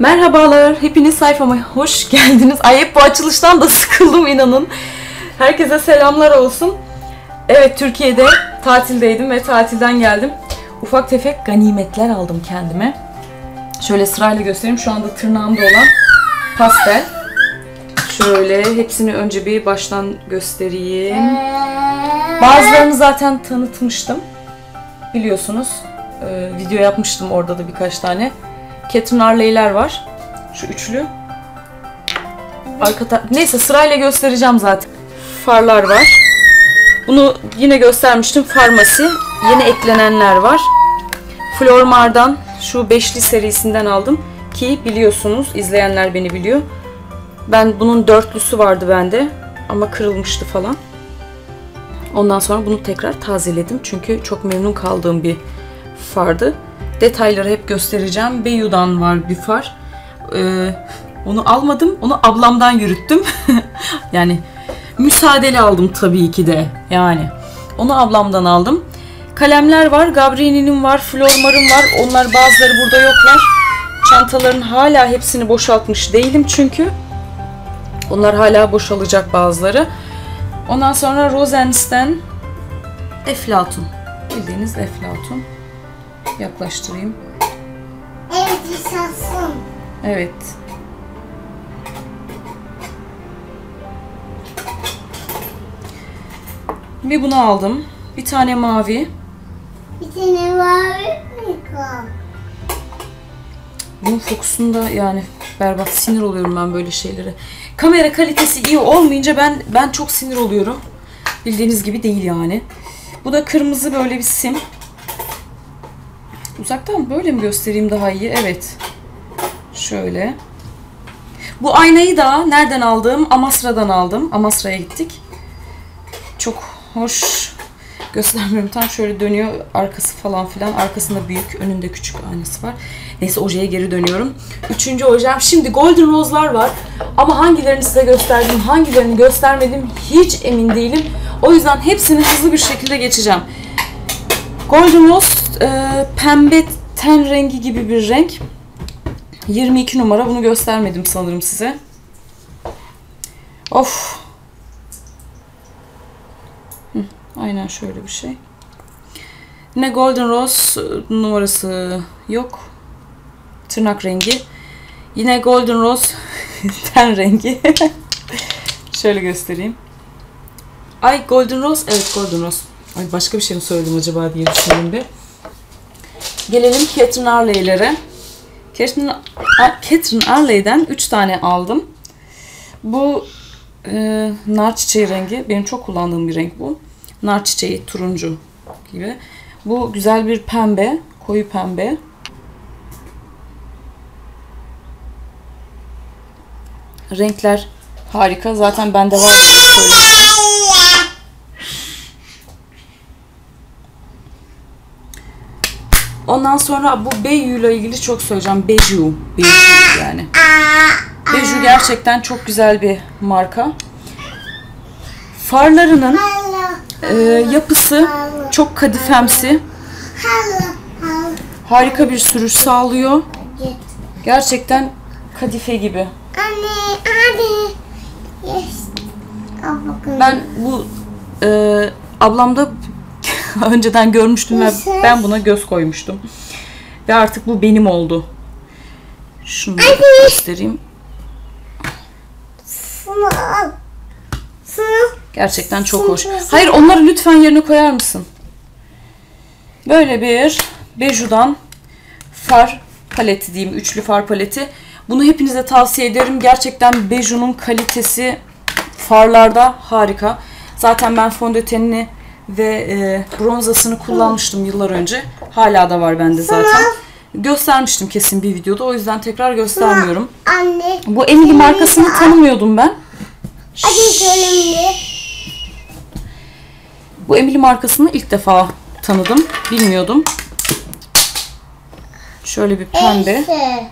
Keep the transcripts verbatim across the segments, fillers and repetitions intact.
Merhabalar, hepiniz sayfama hoş geldiniz. Ay hep bu açılıştan da sıkıldım inanın. Herkese selamlar olsun. Evet, Türkiye'de tatildeydim ve tatilden geldim. Ufak tefek ganimetler aldım kendime. Şöyle sırayla göstereyim. Şu anda tırnağımda olan pastel. Şöyle hepsini önce bir baştan göstereyim. Bazılarını zaten tanıtmıştım. Biliyorsunuz. Ee, video yapmıştım orada da birkaç tane. Catherine Arley'ler var. Şu üçlü. Arka Neyse sırayla göstereceğim zaten. Farlar var. Bunu yine göstermiştim. Farmasi. Yeni eklenenler var. Flormar'dan şu beşli serisinden aldım. Ki biliyorsunuz, izleyenler beni biliyor. Ben bunun dörtlüsü vardı bende. Ama kırılmıştı falan. Ondan sonra bunu tekrar tazeledim. Çünkü çok memnun kaldığım bir fardı. Detayları hep göstereceğim. Beyu'dan var bir far. Ee, onu almadım. Onu ablamdan yürüttüm. Yani müsaadeli aldım tabii ki de. Yani onu ablamdan aldım. Kalemler var. Gabrielli'nin var. Flormar'ın var. Onlar bazıları burada yoklar. Çantaların hala hepsini boşaltmış değilim çünkü. Onlar hala boşalacak bazıları. Ondan sonra Rosens'ten Eflatun. Bildiğiniz Eflatun. Yaklaştırayım. Evet, yaşasın. Evet. Bir bunu aldım. Bir tane mavi. Bir tane mavi mi kaldı? Bunun fokusunda yani berbat, sinir oluyorum ben böyle şeylere. Kamera kalitesi iyi olmayınca ben ben çok sinir oluyorum. Bildiğiniz gibi değil yani. Bu da kırmızı böyle bir sim. Uzaktan böyle mi göstereyim daha iyi? Evet. Şöyle. Bu aynayı da nereden aldım? Amasra'dan aldım. Amasra'ya gittik. Çok hoş. Göstermiyorum. Tam şöyle dönüyor. Arkası falan filan. Arkasında büyük. Önünde küçük aynası var. Neyse, ojeye geri dönüyorum. Üçüncü ojem. Şimdi Golden Rose'lar var. Ama hangilerini size gösterdim, hangilerini göstermedim hiç emin değilim. O yüzden hepsini hızlı bir şekilde geçeceğim. Golden Rose e, pembe ten rengi gibi bir renk. yirmi iki numara. Bunu göstermedim sanırım size. Of. Hı, aynen şöyle bir şey. Yine Golden Rose numarası yok. Tırnak rengi. Yine Golden Rose ten rengi. Şöyle göstereyim. Ay Golden Rose. Evet, Golden Rose. Ay başka bir şey mi söyledim acaba diye düşündüm bir. Gelelim Catherine Arley'lere. Catherine, Catherine Arley'den üç tane aldım. Bu e, nar çiçeği rengi. Benim çok kullandığım bir renk bu. Nar çiçeği turuncu gibi. Bu güzel bir pembe. Koyu pembe. Renkler harika. Zaten bende var. Söylemiştim. Ondan sonra bu Beju ile ilgili çok söyleyeceğim. Beju. Beju yani. Beju gerçekten çok güzel bir marka. Farlarının e, yapısı çok kadifemsi. Harika bir sürüş sağlıyor. Gerçekten kadife gibi. Anne, anne. Yes. Ben bu e, ablamda önceden görmüştüm ve ben buna göz koymuştum. Ve artık bu benim oldu. Şunu da göstereyim. Gerçekten çok hoş. Hayır, onları lütfen yerine koyar mısın? Böyle bir Beju'dan far paleti diyeyim. Üçlü far paleti. Bunu hepinize tavsiye ederim. Gerçekten Beju'nun kalitesi farlarda harika. Zaten ben fondötenini ve e, bronzasını kullanmıştım yıllar önce. Hala da var bende zaten. Göstermiştim kesin bir videoda. O yüzden tekrar göstermiyorum. Anne. Bu Emily markasını tanımıyordum ben. Hadi söyle. Bu Emily markasını ilk defa tanıdım. Bilmiyordum. Şöyle bir pembe.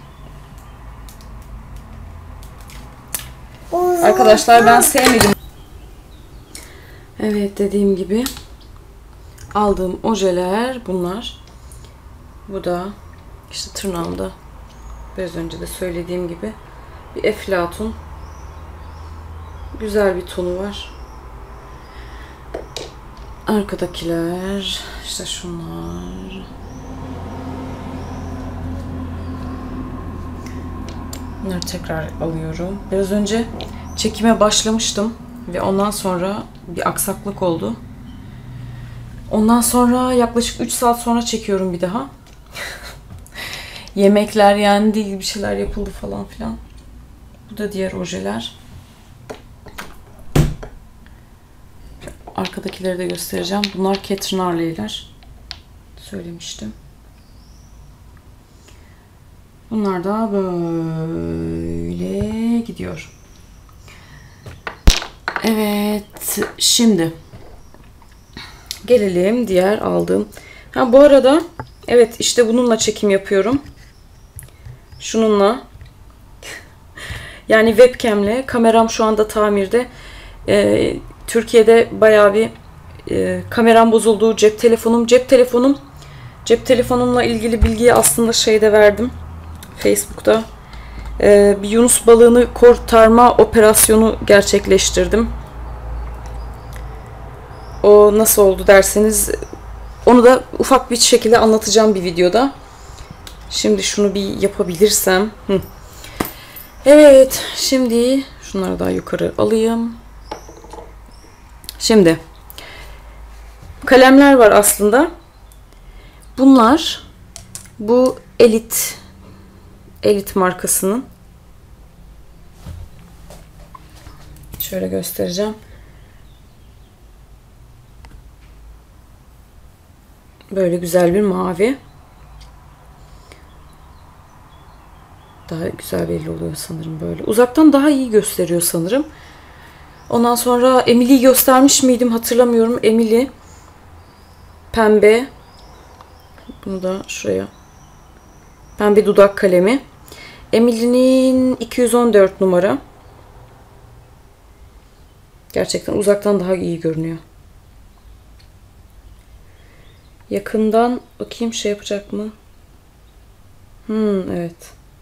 Arkadaşlar ben sevmedim. Evet, dediğim gibi aldığım ojeler bunlar. Bu da işte tırnağımda Biraz önce de söylediğim gibi bir eflatun. Güzel bir tonu var. Arkadakiler işte şunlar. Bunları tekrar alıyorum. Biraz önce çekime başlamıştım ve ondan sonra bir aksaklık oldu. Ondan sonra yaklaşık üç saat sonra çekiyorum bir daha. Yemekler yendi, bir şeyler yapıldı falan filan. Bu da diğer ojeler. Arkadakileri de göstereceğim. Bunlar Catherine Arley'ler. Söylemiştim. Bunlar da böyle gidiyor. Evet, şimdi gelelim diğer aldığım. Ha bu arada evet işte bununla çekim yapıyorum. Şununla. Yani webcam'le. Kameram şu anda tamirde. Ee, Türkiye'de bayağı bir e, kameram bozuldu. Cep telefonum, cep telefonum, cep telefonumla ilgili bilgiyi aslında şeyde verdim. Facebook'ta. Ee, bir yunus balığını kurtarma operasyonu gerçekleştirdim. O nasıl oldu derseniz onu da ufak bir şekilde anlatacağım bir videoda. Şimdi şunu bir yapabilirsem. Hı. Evet, şimdi şunları daha yukarı alayım. Şimdi kalemler var aslında. Bunlar bu Elite Elite markasının. Şöyle göstereceğim. Böyle güzel bir mavi. Daha güzel belli oluyor sanırım böyle. Uzaktan daha iyi gösteriyor sanırım. Ondan sonra Emily'yi göstermiş miydim hatırlamıyorum. Emily pembe. Bunu da şuraya. Pembe dudak kalemi. Emily'nin iki yüz on dört numara. Gerçekten uzaktan daha iyi görünüyor. Yakından bakayım şey yapacak mı? Hmm, evet.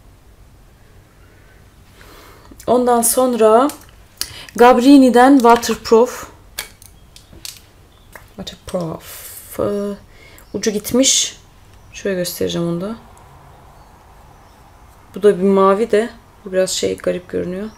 Ondan sonra Gabrini'den Waterproof. Waterproof. Ee, ucu gitmiş. Şöyle göstereceğim onu da. Bu da bir mavi de. Bu biraz şey garip görünüyor.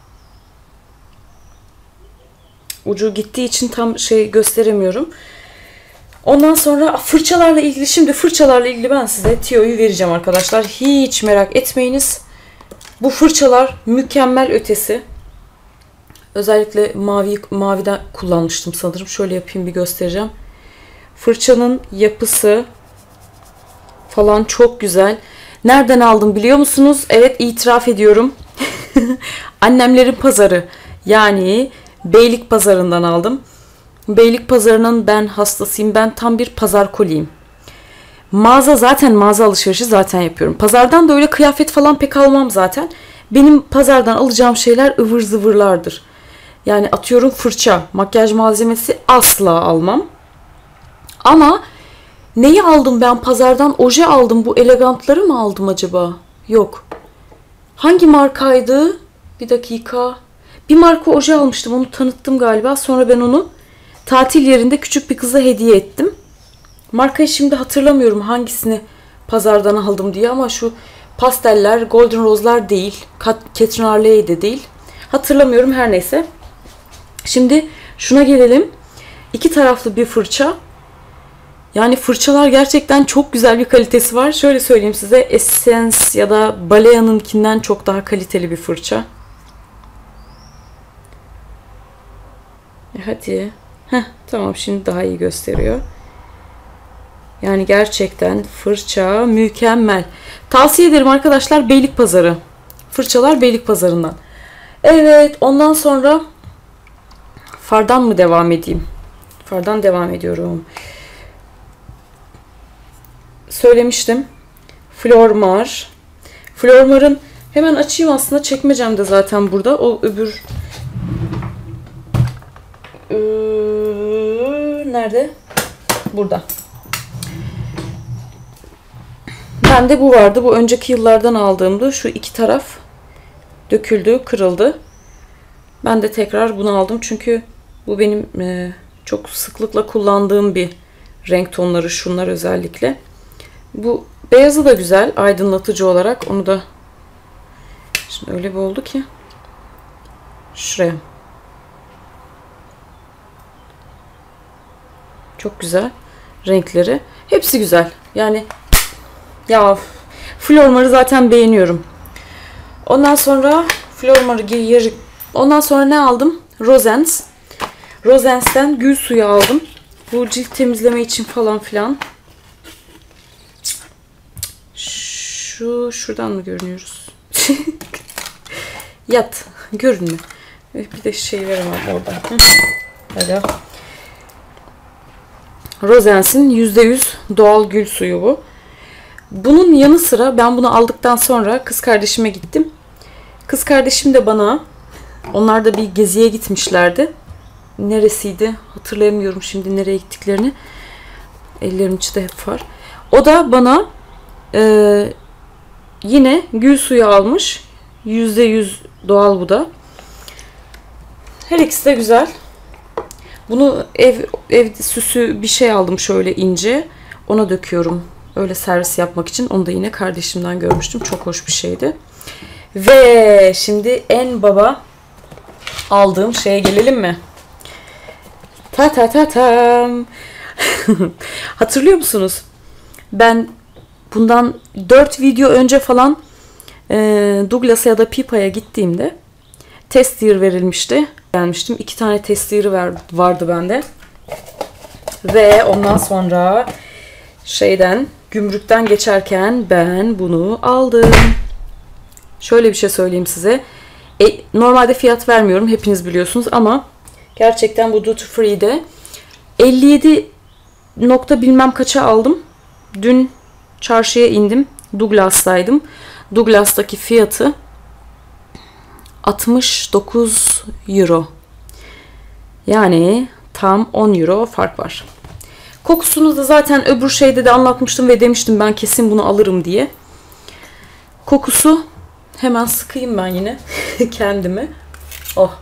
Ucu gittiği için tam şey gösteremiyorum. Ondan sonra fırçalarla ilgili, şimdi fırçalarla ilgili ben size tiyoyu vereceğim arkadaşlar. Hiç merak etmeyiniz. Bu fırçalar mükemmel ötesi. Özellikle mavi maviden kullanmıştım sanırım. Şöyle yapayım bir göstereceğim. Fırçanın yapısı falan çok güzel. Nereden aldım biliyor musunuz? Evet, itiraf ediyorum. Annemlerin pazarı. Yani Beylik Pazarı'ndan aldım. Beylik Pazarı'nın ben hastasıyım. Ben tam bir pazar koliyim. Mağaza zaten mağaza alışverişi zaten yapıyorum. Pazardan da öyle kıyafet falan pek almam zaten. Benim pazardan alacağım şeyler ıvır zıvırlardır. Yani atıyorum fırça, makyaj malzemesi asla almam. Ama neyi aldım ben pazardan? Oje aldım. Bu elegantları mı aldım acaba? Yok. Hangi markaydı? Bir dakika. Bir marka oje almıştım. Onu tanıttım galiba. Sonra ben onu tatil yerinde küçük bir kıza hediye ettim. Markayı şimdi hatırlamıyorum hangisini pazardan aldım diye ama şu pasteller, Golden Rose'lar değil. Catherine Arley de değil. Hatırlamıyorum, her neyse. Şimdi şuna gelelim. İki taraflı bir fırça. Yani fırçalar gerçekten çok güzel bir kalitesi var. Şöyle söyleyeyim size. Essence ya da Balea'nınkinden çok daha kaliteli bir fırça. E hadi. Heh, tamam, şimdi daha iyi gösteriyor. Yani gerçekten fırça mükemmel. Tavsiye ederim arkadaşlar, Beylik Pazarı. Fırçalar Beylik Pazarı'ndan. Evet, ondan sonra fardan mı devam edeyim? Fardan devam ediyorum. Söylemiştim. Flormar. Flormar'ın hemen açayım, aslında çekmecemde zaten burada. O öbür ee, nerede? Burada. Bende bu vardı. Bu önceki yıllardan aldığımdı. Şu iki taraf döküldü, kırıldı. Ben de tekrar bunu aldım. Çünkü bu benim e, çok sıklıkla kullandığım bir renk tonları. Şunlar özellikle. Bu beyazı da güzel. Aydınlatıcı olarak. Onu da şimdi öyle bir oldu ki. Şuraya. Çok güzel renkleri. Hepsi güzel. Yani ya Flormar'ı zaten beğeniyorum. Ondan sonra Flormar'ı geri ondan sonra ne aldım? Rosens. Rosens'ten gül suyu aldım. Bu cilt temizleme için falan filan. Şu şuradan mı görünüyoruz? Yat. Görünme. Bir de şey veremem oradan. Hadi. Rosens'in yüzde yüz doğal gül suyu bu. Bunun yanı sıra ben bunu aldıktan sonra kız kardeşime gittim. Kız kardeşim de bana, onlar da bir geziye gitmişlerdi. Neresiydi? Hatırlayamıyorum şimdi nereye gittiklerini. Ellerimin içi de hep var. O da bana e, yine gül suyu almış. yüzde yüz doğal bu da. Her ikisi de güzel. Bunu ev ev süsü bir şey aldım şöyle ince. Ona döküyorum. Öyle servis yapmak için. Onu da yine kardeşimden görmüştüm. Çok hoş bir şeydi. Ve şimdi en baba aldığım şeye gelelim mi? Ta ta ta tam. Hatırlıyor musunuz? Ben bundan dört video önce falan e, Douglas'a ya da Pipa'ya gittiğimde test year verilmişti. Gelmiştim. İki tane test year'ı vardı bende. Ve ondan sonra şeyden, gümrükten geçerken ben bunu aldım. Şöyle bir şey söyleyeyim size. E, normalde fiyat vermiyorum. Hepiniz biliyorsunuz ama gerçekten bu Duty Free'de elli yedi nokta bilmem kaça aldım. Dün çarşıya indim. Douglas'taydım. Douglas'taki fiyatı altmış dokuz euro. Yani tam on euro fark var. Kokusunu da zaten öbür şeyde de anlatmıştım ve demiştim ben kesin bunu alırım diye. Kokusu hemen sıkayım ben yine kendimi. Oh.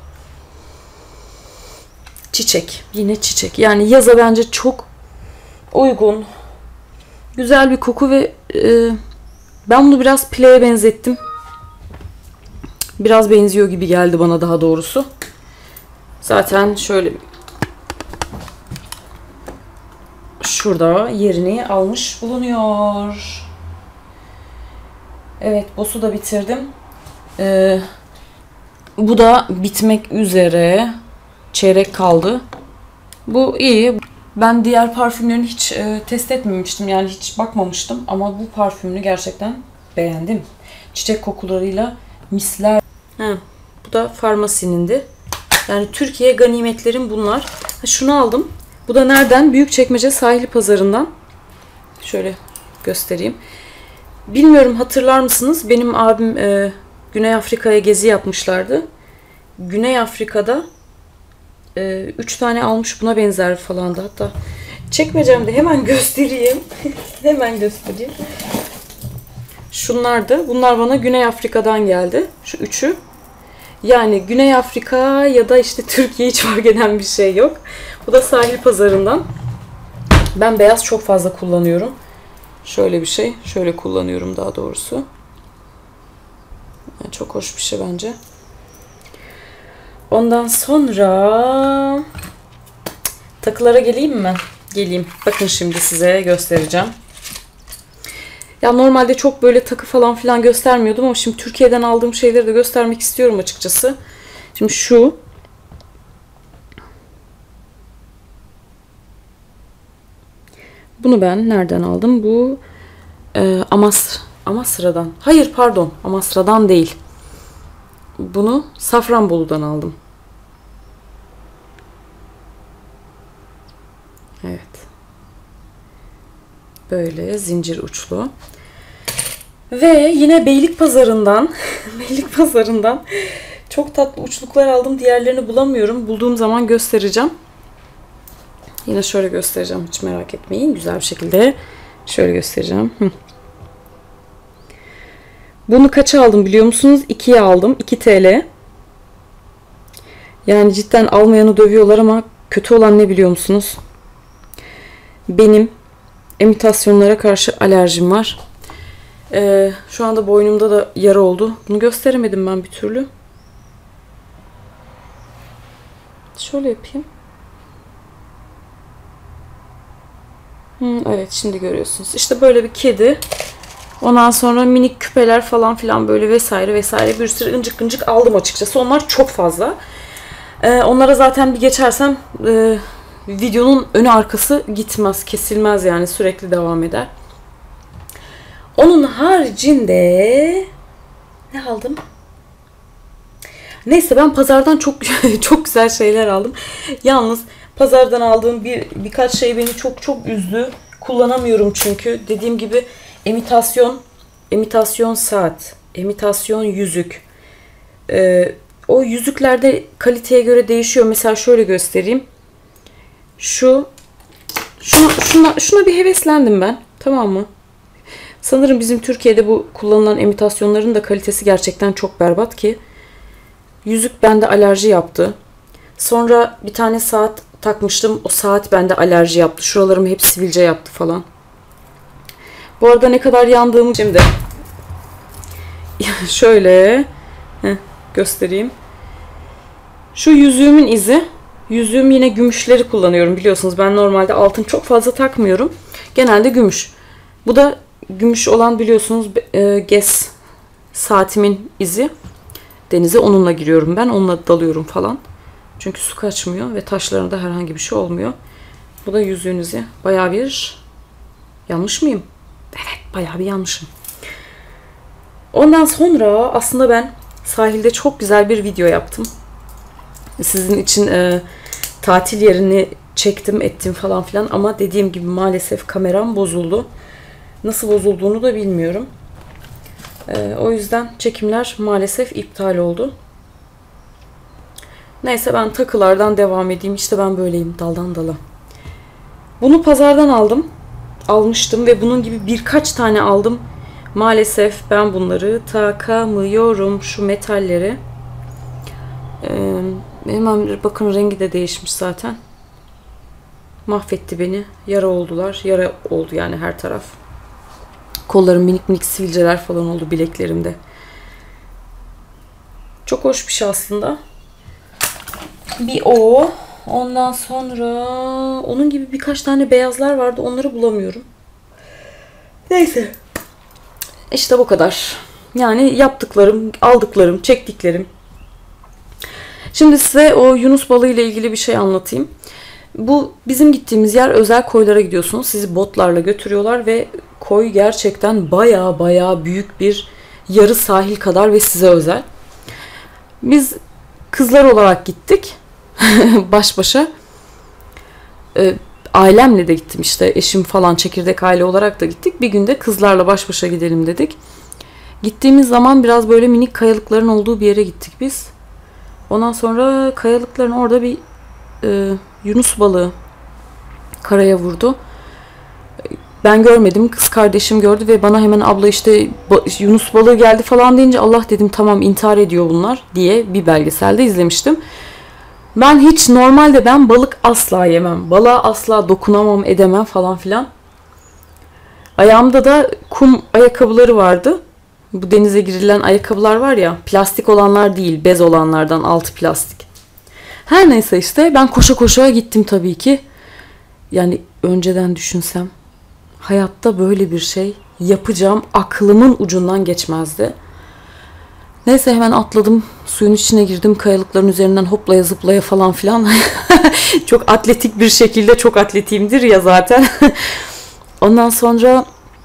Çiçek. Yine çiçek. Yani yaza bence çok uygun. Güzel bir koku ve e, ben bunu biraz Pile'ye benzettim. Biraz benziyor gibi geldi bana daha doğrusu. Zaten şöyle şurada yerini almış bulunuyor. Evet, boss'u da bitirdim. Ee, bu da bitmek üzere. Çeyrek kaldı. Bu iyi. Ben diğer parfümlerini hiç e, test etmemiştim. Yani hiç bakmamıştım. Ama bu parfümünü gerçekten beğendim. Çiçek kokularıyla misler. Ha, bu da Farmasi'nindi. Yani Türkiye ganimetlerim bunlar. Ha, şunu aldım. Bu da nereden? Büyükçekmece Sahil Pazarı'ndan. Şöyle göstereyim. Bilmiyorum hatırlar mısınız? Benim abim e, Güney Afrika'ya gezi yapmışlardı. Güney Afrika'da e, üç tane almış buna benzer falan da. Hatta çekmecemde hemen göstereyim. Hemen göstereyim. Şunlardı. Bunlar bana Güney Afrika'dan geldi. Şu üçü. Yani Güney Afrika ya da işte Türkiye hiç fark eden bir şey yok. Bu da Sahil Pazarı'ndan. Ben beyaz çok fazla kullanıyorum. Şöyle bir şey. Şöyle kullanıyorum daha doğrusu. Yani çok hoş bir şey bence. Ondan sonra takılara geleyim mi? Geleyim. Bakın şimdi size göstereceğim. Ya normalde çok böyle takı falan filan göstermiyordum ama şimdi Türkiye'den aldığım şeyleri de göstermek istiyorum açıkçası. Şimdi şu. Bunu ben nereden aldım? Bu e, Amas Amasra'dan. Hayır pardon. Amasra'dan değil. Bunu Safranbolu'dan aldım. Evet. Böyle zincir uçlu. Ve yine Beylikpazarı'ndan Beylikpazarı'ndan çok tatlı uçluklar aldım. Diğerlerini bulamıyorum. Bulduğum zaman göstereceğim. Yine şöyle göstereceğim. Hiç merak etmeyin. Güzel bir şekilde şöyle göstereceğim. Hı. Bunu kaça aldım biliyor musunuz? ikiye aldım. iki TL. Yani cidden almayanı dövüyorlar ama kötü olan ne biliyor musunuz? Benim imitasyonlara karşı alerjim var. Ee, şu anda boynumda da yara oldu. Bunu gösteremedim ben bir türlü. Şöyle yapayım. Hmm, evet şimdi görüyorsunuz. İşte böyle bir kedi. Ondan sonra minik küpeler falan filan böyle vesaire vesaire bir sürü incik incik aldım açıkçası. Onlar çok fazla. Ee, onlara zaten bir geçersem e, videonun önü arkası gitmez, kesilmez yani sürekli devam eder. Onun haricinde ne aldım? Neyse ben pazardan çok çok güzel şeyler aldım. Yalnız pazardan aldığım bir birkaç şey beni çok çok üzdü. Kullanamıyorum çünkü. Dediğim gibi imitasyon, imitasyon saat, imitasyon yüzük. Ee, o yüzüklerde kaliteye göre değişiyor. Mesela şöyle göstereyim. Şu şuna, şuna, şuna bir heveslendim ben. Tamam mı? Sanırım bizim Türkiye'de bu kullanılan imitasyonların da kalitesi gerçekten çok berbat ki. Yüzük bende alerji yaptı. Sonra bir tane saat takmıştım. O saat bende alerji yaptı. Şuralarımı hep sivilce yaptı falan. Bu arada ne kadar yandığımı şimdi şöyle heh, göstereyim. Şu yüzüğümün izi. Yüzüğüm yine gümüşleri kullanıyorum biliyorsunuz. Ben normalde altın çok fazla takmıyorum. Genelde gümüş. Bu da gümüş olan biliyorsunuz e, Guess saatimin izi. Denize onunla giriyorum ben. Onunla dalıyorum falan. Çünkü su kaçmıyor ve taşlarında herhangi bir şey olmuyor. Bu da yüzüğün izi. Bayağı bir yanlış mıyım? Evet, bayağı bir yanlışım. Ondan sonra aslında ben sahilde çok güzel bir video yaptım. Sizin için e, tatil yerini çektim, ettim falan filan ama dediğim gibi maalesef kameram bozuldu. Nasıl bozulduğunu da bilmiyorum. E, o yüzden çekimler maalesef iptal oldu. Neyse ben takılardan devam edeyim. İşte ben böyleyim, daldan dala. Bunu pazardan aldım. Almıştım ve bunun gibi birkaç tane aldım. Maalesef ben bunları takamıyorum, şu metalleri. Ee, hemen bakın rengi de değişmiş zaten. Mahvetti beni. Yara oldular. Yara oldu yani her taraf. Kollarım minik minik sivilceler falan oldu bileklerimde. Çok hoş bir şey aslında. Bir o. Ondan sonra onun gibi birkaç tane beyazlar vardı. Onları bulamıyorum. Neyse. İşte bu kadar. Yani yaptıklarım, aldıklarım, çektiklerim. Şimdi size o yunus balığı ile ilgili bir şey anlatayım. Bu bizim gittiğimiz yer özel koylara gidiyorsunuz. Sizi botlarla götürüyorlar ve koy gerçekten baya baya büyük bir yarı sahil kadar ve size özel. Biz kızlar olarak gittik. Baş başa. Ee, ailemle de gittim işte. Eşim falan çekirdek aile olarak da gittik. Bir günde kızlarla baş başa gidelim dedik. Gittiğimiz zaman biraz böyle minik kayalıkların olduğu bir yere gittik biz. Ondan sonra kayalıkların orada bir e, yunus balığı karaya vurdu. Ben görmedim. Kız kardeşim gördü ve bana hemen abla işte yunus balığı geldi falan deyince Allah dedim tamam intihar ediyor bunlar diye bir belgeselde izlemiştim. Ben hiç normalde ben balık asla yemem. Balığa asla dokunamam edemem falan filan. Ayağımda da kum ayakkabıları vardı. Bu denize girilen ayakkabılar var ya, plastik olanlar değil, bez olanlardan, altı plastik. Her neyse işte ben koşa koşa gittim tabii ki. Yani önceden düşünsem hayatta böyle bir şey yapacağım aklımın ucundan geçmezdi. Neyse hemen atladım, suyun içine girdim, kayalıkların üzerinden hoplaya zıplaya falan filan. Çok atletik bir şekilde, çok atletiyimdir ya zaten. Ondan sonra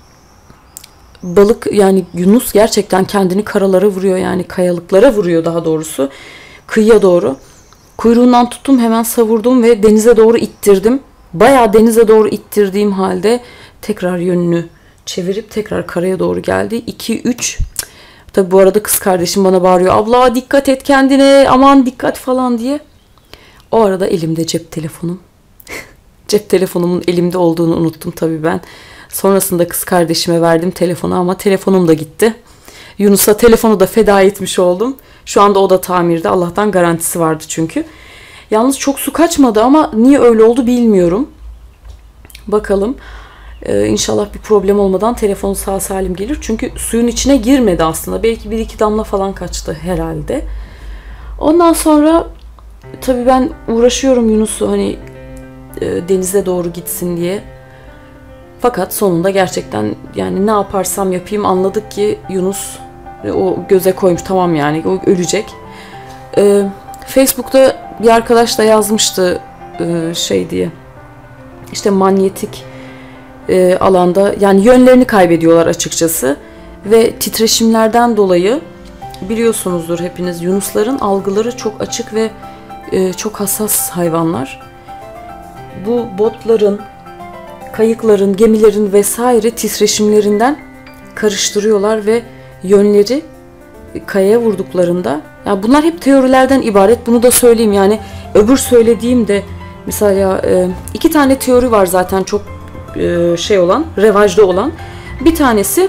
balık yani yunus gerçekten kendini karalara vuruyor, yani kayalıklara vuruyor daha doğrusu, kıyıya doğru. Kuyruğundan tuttum, hemen savurdum ve denize doğru ittirdim. Bayağı denize doğru ittirdiğim halde tekrar yönünü çevirip tekrar karaya doğru geldi. iki üç. Tabi bu arada kız kardeşim bana bağırıyor. Abla dikkat et kendine, aman dikkat falan diye. O arada elimde cep telefonum. Cep telefonumun elimde olduğunu unuttum tabii ben. Sonrasında kız kardeşime verdim telefonu ama telefonum da gitti. Yunus'a telefonu da feda etmiş oldum. Şu anda o da tamirde. Allah'tan garantisi vardı çünkü. Yalnız çok su kaçmadı ama niye öyle oldu bilmiyorum. Bakalım. Ee, inşallah bir problem olmadan telefon sağ salim gelir. Çünkü suyun içine girmedi aslında. Belki bir iki damla falan kaçtı herhalde. Ondan sonra tabii ben uğraşıyorum Yunus'u hani e, denize doğru gitsin diye. Fakat sonunda gerçekten yani ne yaparsam yapayım anladık ki Yunus e, o göze koymuş, tamam yani o ölecek. E, Facebook'ta bir arkadaş da yazmıştı e, şey diye. İşte manyetik e, alanda yani yönlerini kaybediyorlar açıkçası ve titreşimlerden dolayı biliyorsunuzdur hepiniz yunusların algıları çok açık ve e, çok hassas hayvanlar. Bu botların, kayıkların, gemilerin vesaire titreşimlerinden karıştırıyorlar ve yönleri kayaya vurduklarında, yani bunlar hep teorilerden ibaret, bunu da söyleyeyim yani öbür söylediğim de mesela e, iki tane teori var zaten çok e, şey olan, revajda olan. Bir tanesi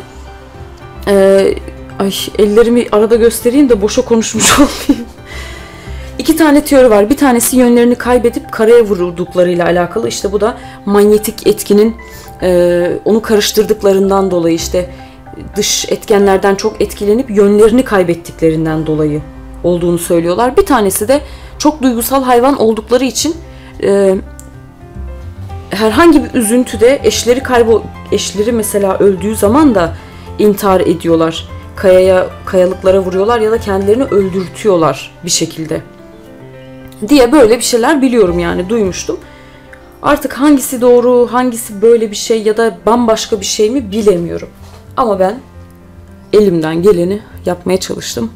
e, ay ellerimi arada göstereyim de boşa konuşmuş olmayayım. İki tane teori var. Bir tanesi yönlerini kaybedip karaya vurduklarıyla alakalı. İşte bu da manyetik etkinin e, onu karıştırdıklarından dolayı, işte dış etkenlerden çok etkilenip yönlerini kaybettiklerinden dolayı olduğunu söylüyorlar. Bir tanesi de çok duygusal hayvan oldukları için e, herhangi bir üzüntüde eşleri kaybol eşleri mesela öldüğü zaman da intihar ediyorlar. Kayaya, kayalıklara vuruyorlar ya da kendilerini öldürtüyorlar bir şekilde diye böyle bir şeyler biliyorum yani duymuştum. Artık hangisi doğru, hangisi böyle bir şey ya da bambaşka bir şey mi bilemiyorum. Ama ben elimden geleni yapmaya çalıştım.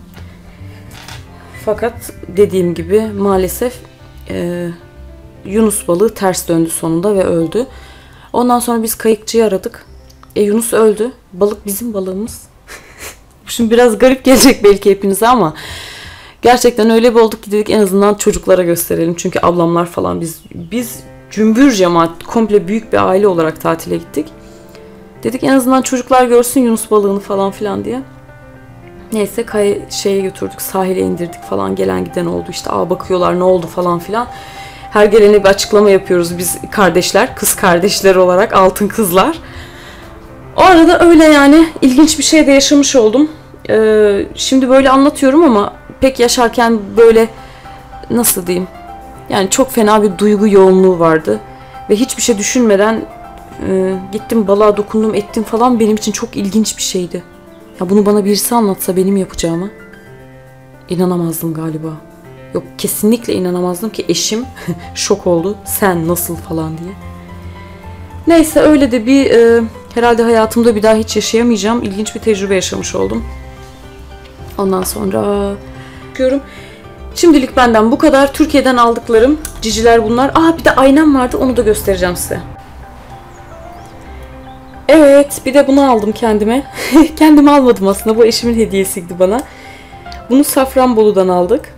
Fakat dediğim gibi maalesef e, Yunus balığı ters döndü sonunda ve öldü. Ondan sonra biz kayıkçıyı aradık. E Yunus öldü. Balık bizim balığımız. Şimdi biraz garip gelecek belki hepinize ama gerçekten öyle bir olduk ki dedik en azından çocuklara gösterelim. Çünkü ablamlar falan biz biz cümbür cemaat komple büyük bir aile olarak tatile gittik. Dedik en azından çocuklar görsün Yunus balığını falan filan diye. Neyse kay şeye götürdük, sahile indirdik falan, gelen giden oldu işte, aa bakıyorlar ne oldu falan filan. Her gelene bir açıklama yapıyoruz biz kardeşler, kız kardeşler olarak, altın kızlar. O arada öyle yani ilginç bir şey de yaşamış oldum. Ee, şimdi böyle anlatıyorum ama pek yaşarken böyle nasıl diyeyim, yani çok fena bir duygu yoğunluğu vardı ve hiçbir şey düşünmeden e, gittim balığa dokundum ettim falan, benim için çok ilginç bir şeydi. Ya bunu bana birisi anlatsa benim yapacağımı inanamazdım galiba. Yok kesinlikle inanamazdım ki eşim şok oldu, sen nasıl falan diye. Neyse öyle de bir e, herhalde hayatımda bir daha hiç yaşayamayacağım ilginç bir tecrübe yaşamış oldum. Ondan sonra bakıyorum. Şimdilik benden bu kadar. Türkiye'den aldıklarım ciciler bunlar. Aa bir de aynam vardı, onu da göstereceğim size. Evet bir de bunu aldım kendime. Kendime almadım aslında, bu eşimin hediyesiydi bana. Bunu Safranbolu'dan aldık.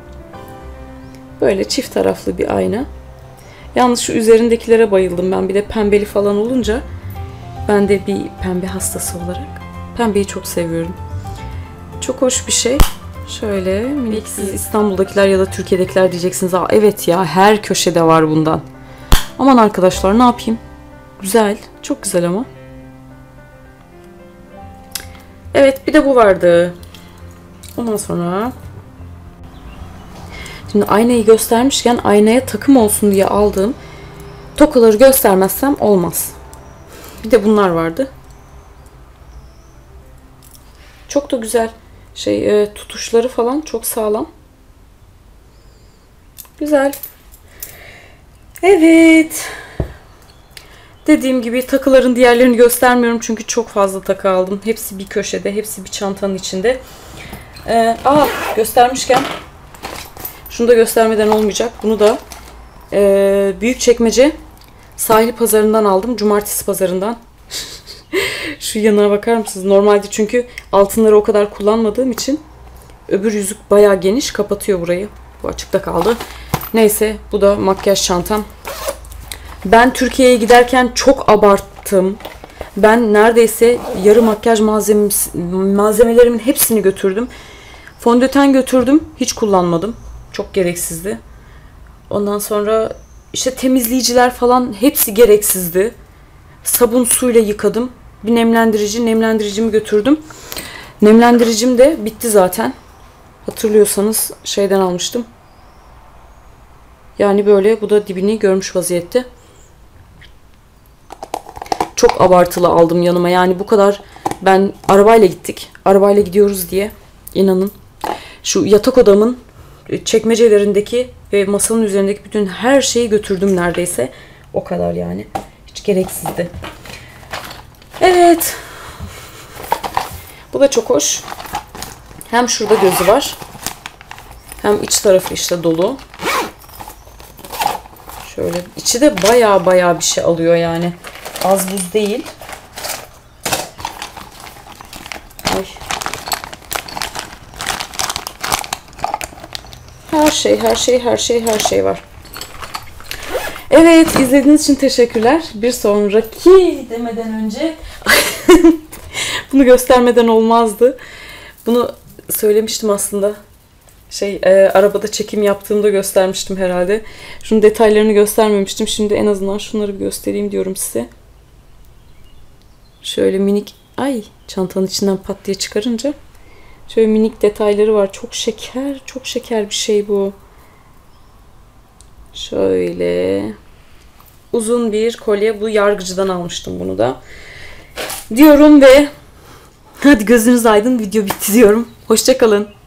Böyle çift taraflı bir ayna. Yalnız şu üzerindekilere bayıldım ben, bir de pembeli falan olunca. Ben de bir pembe hastası olarak pembeyi çok seviyorum. Çok hoş bir şey. Şöyle minik, siz İstanbul'dakiler ya da Türkiye'dekiler diyeceksiniz. Aa, evet ya her köşede var bundan. Aman arkadaşlar ne yapayım? Güzel. Çok güzel ama. Evet bir de bu vardı. Ondan sonra şimdi aynayı göstermişken aynaya takım olsun diye aldığım tokaları göstermezsem olmaz. Bir de bunlar vardı. Çok da güzel. Şey e, tutuşları falan çok sağlam. Güzel. Evet. Dediğim gibi takıların diğerlerini göstermiyorum çünkü çok fazla takı aldım. Hepsi bir köşede, hepsi bir çantanın içinde. Ee, aa göstermişken şunu da göstermeden olmayacak. Bunu da e, Büyükçekmece sahil pazarından aldım. Cumartesi pazarından. Şu yanına bakar mısınız? Normalde çünkü altınları o kadar kullanmadığım için öbür yüzük bayağı geniş, kapatıyor burayı. Bu açıkta kaldı. Neyse bu da makyaj çantam. Ben Türkiye'ye giderken çok abarttım. Ben neredeyse yarı makyaj malzemesi, malzemelerimin hepsini götürdüm. Fondöten götürdüm. Hiç kullanmadım. Çok gereksizdi. Ondan sonra işte temizleyiciler falan hepsi gereksizdi. Sabun suyla yıkadım. Bir nemlendirici, nemlendiricimi götürdüm. Nemlendiricim de bitti zaten. Hatırlıyorsanız şeyden almıştım. Yani böyle bu da dibini görmüş vaziyette. Çok abartılı aldım yanıma. Yani bu kadar ben arabayla gittik. Arabayla gidiyoruz diye inanın. Şu yatak odamın çekmecelerindeki ve masanın üzerindeki bütün her şeyi götürdüm neredeyse. O kadar yani. Hiç gereksizdi. Evet. Bu da çok hoş. Hem şurada gözü var. Hem iç tarafı işte dolu. Şöyle içi de baya baya bir şey alıyor yani. Az buz değil. Ay. Her şey, her şey, her şey, her şey var. Evet, izlediğiniz için teşekkürler. Bir sonraki demeden önce bunu göstermeden olmazdı. Bunu söylemiştim aslında. Şey, e, arabada çekim yaptığımda göstermiştim herhalde. Şunun detaylarını göstermemiştim. Şimdi en azından şunları bir göstereyim diyorum size. Şöyle minik, ay çantanın içinden pat diye çıkarınca şöyle minik detayları var. Çok şeker, çok şeker bir şey bu. Şöyle uzun bir kolye. Bu Yargıcı'dan almıştım bunu da. Diyorum ve hadi gözünüz aydın, video bitti diyorum. Hoşça kalın.